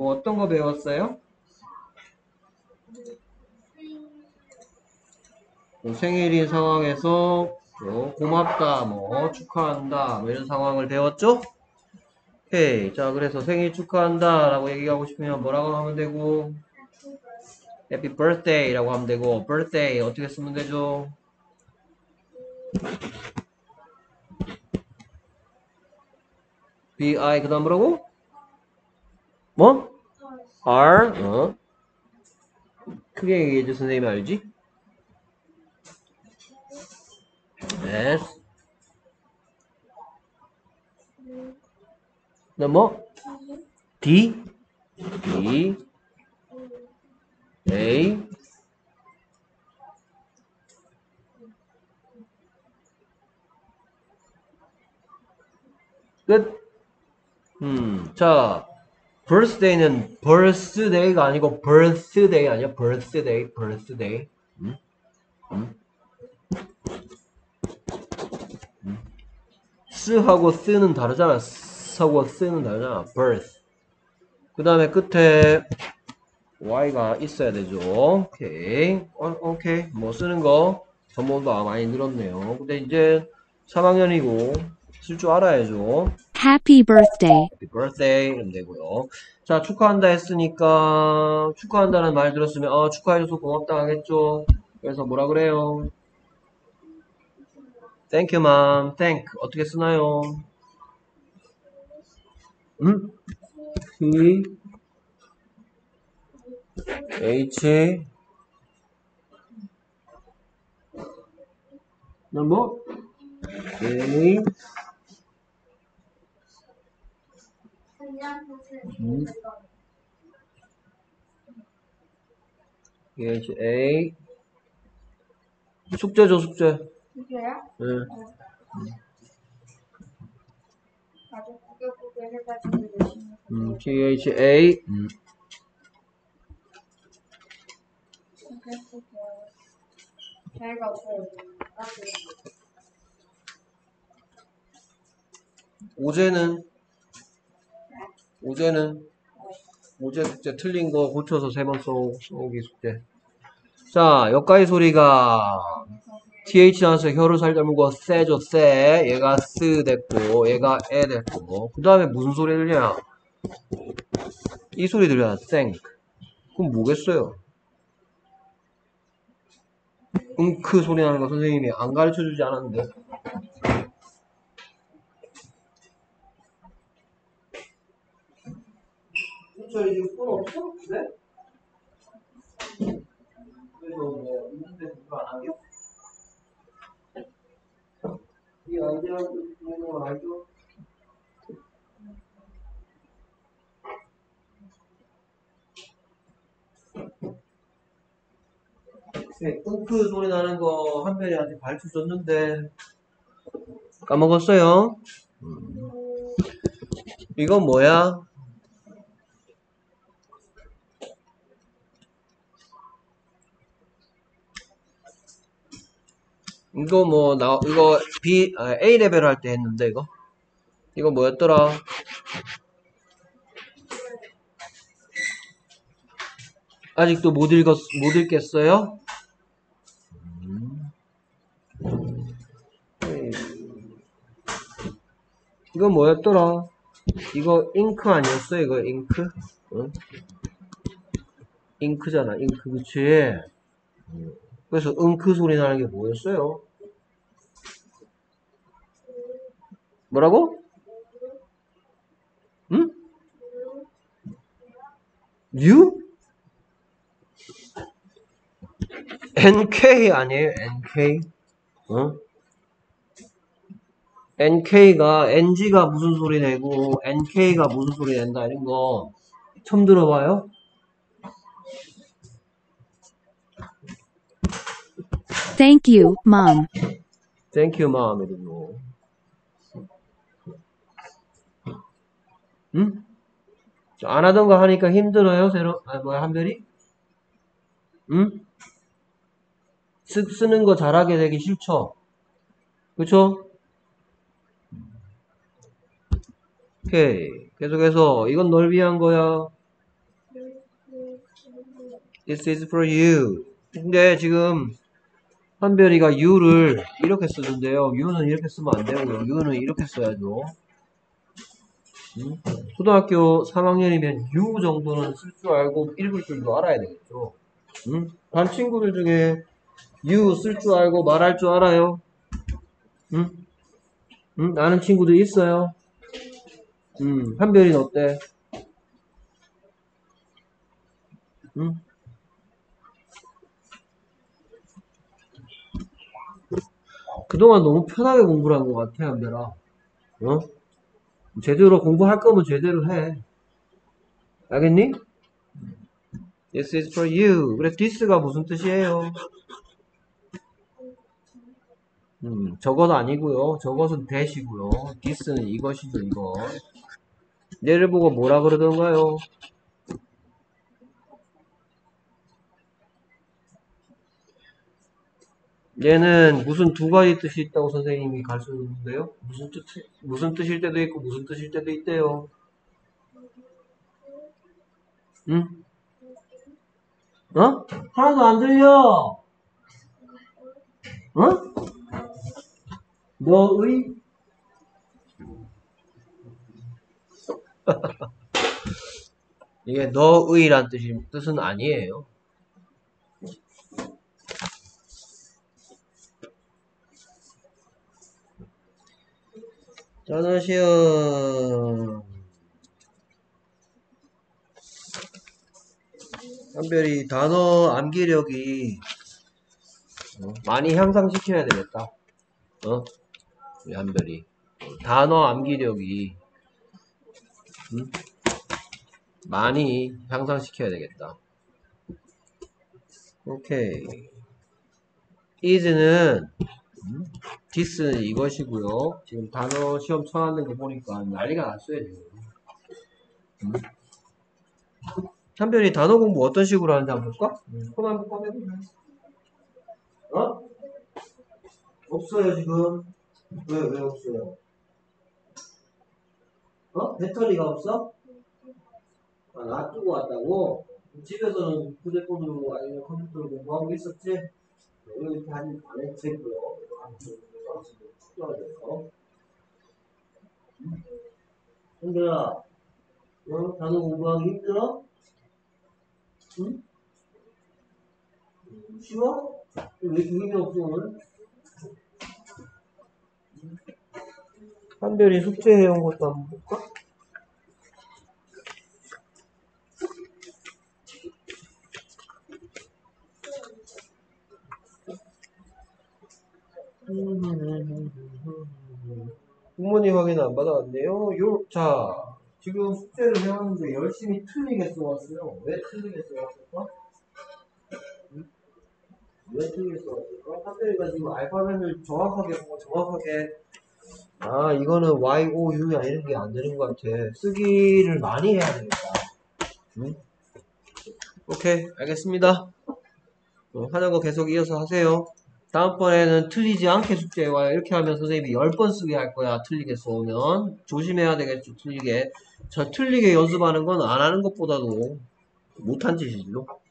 뭐 어떤 거 배웠어요? 뭐 생일인 상황에서 뭐 고맙다, 뭐 축하한다, 뭐 이런 상황을 배웠죠? 오케이. 자, 그래서 생일 축하한다 라고 얘기하고 싶으면 뭐라고 하면 되고, Happy birthday 라고 하면 되고, birthday 어떻게 쓰면 되죠? bi 그 다음 뭐라고? 뭐? r 크게 얘기해줘. 선생님이 알지? s 그다음 뭐? d d a 끝. 자, birthday는 birthday가 아니고 birthday 아니야? birthday. 음? 음? 스하고 쓰는 다르잖아. 스하고 쓰는 다르잖아. birth. 그 다음에 끝에 y가 있어야 되죠. 오케이. 오케이. 뭐 쓰는 거 전문가 많이 늘었네요. 근데 이제 3학년이고 쓸 줄 알아야죠. Happy birthday. Happy birthday 이러면 되고요. 자, 축하한다 했으니까 축하한다는 말 들었으면 축하해줘서 고맙다 하겠죠. 그래서 뭐라 그래요? Thank you, mom. Thank 어떻게 쓰나요? T H 뭐? A H A 숙제죠, 숙제. 숙제야? 네. 나도 구겨 해가지고 열심히 T H A 자기가 없어요. 오제는 오제 숙제 틀린 거 고쳐서 3번 써오기 숙제. 자, 여기까지 소리가 TH 나와서 혀를 살짝 물고 세죠, 세. 얘가 쓰 됐고, 얘가 에 됐고. 그 다음에 무슨 소리 들려? 이 소리 들려, think. 그럼 뭐겠어요? 크 소리 나는 거 선생님이 안 가르쳐 주지 않았는데. 호철이 지금 폰 없어? 네? 그래서 뭐, 있는데 그거 안 하게? 이 아이디어하고 있는 거 알죠? 네, 크 소리 나는 거 한별이한테 가르쳐 줬는데 까먹었어요? 이건 뭐야? 이거 뭐, 이거 A 레벨 할 때 했는데, 이거? 이거 뭐였더라? 아직도 못 읽겠어요? 이거 뭐였더라? 이거 잉크 아니었어? 이거 잉크? 응? 잉크잖아, 잉크, 그치? 그래서 응크 소리 나는 게 뭐였어요? 뭐라고? 응? U? NK 아니에요? NK? 어? NK가 NG가 무슨 소리 내고 NK가 무슨 소리 낸다 이런 거 처음 들어봐요? Thank you, Mom. Thank you, mom. 이런 거. 응? 안 하던 거 하니까 힘들어요, 한별이? 응? 쓰는 거 잘하게 되기 싫죠? 그쵸? 오케이. 계속해서, 이건 널 위한 거야. This is for you. 근데 지금 한별이가 you를 이렇게 쓰는데요. you는 이렇게 쓰면 안 되고요. you는 이렇게 써야죠. 초등학교 3학년이면 you 정도는 쓸 줄 알고 읽을 줄도 알아야 되겠죠. 반 친구들 중에 you 쓸 줄 알고 말할 줄 알아요? 아는 친구들 있어요? 한별이는 어때? 그동안 너무 편하게 공부를 한 것 같아, 한별아. 어? 제대로 공부할 거면 제대로 해. 알겠니? This is for you. 그래, this가 무슨 뜻이에요? 저것 아니고요. 저것은 that이고요. this는 이것이죠, 이거. 얘를 보고 뭐라 그러던가요? 얘는 무슨 두 가지 뜻이 있다고 선생님이 가르쳐줬는데요? 무슨 뜻일 때도 있고 무슨 뜻일 때도 있대요. 응? 어? 하나도 안 들려! 어? 너의? 이게 너의란 뜻은 아니에요. 전화시험. 한별이 단어 암기력이 많이 향상시켜야 되겠다. 우리 한별이 단어 암기력이 많이 향상시켜야 되겠다. 오케이. is는 this는 이것이고요. 지금 단어 시험 쳐놨는 거 보니까 난리가 났어요 지금. 한별이 단어 공부 어떤 식으로 하는지 한번 볼까? 손 한번 꺼내볼래? 어? 없어요 지금. 왜 없어요? 배터리가 없어? 아, 놔두고 왔다고? 집에서는 휴대폰으로 아니면 컴퓨터로 공부하고 있었지? 이렇게 안 했고요. 축소해야 돼서. 근데야, 단어 공부하기 힘들어? 응? 쉬워? 왜 이렇게 힘이 없어 오늘? 한별이 숙제해온 것도 한번 볼까? 부모님 확인 안 받아왔네요. 자, 지금 숙제를 해왔는데 열심히 틀리게 써왔어요. 왜 틀리게 써왔을까? 왜 틀리게 써왔을까? 한별이가 지금 알파벳을 정확하게 보고 이거는 YOU야 이런 게 안 되는 것 같아. 쓰기를 많이 해야 되겠다. 오케이, 알겠습니다. 하는 거 계속 이어서 하세요. 다음번에는 틀리지 않게 숙제해와요. 이렇게 하면 선생님이 10번 쓰게 할 거야. 틀리게 써오면. 조심해야 되겠죠, 틀리게. 저 틀리게 연습하는 건 안 하는 것보다도 못한 짓이죠.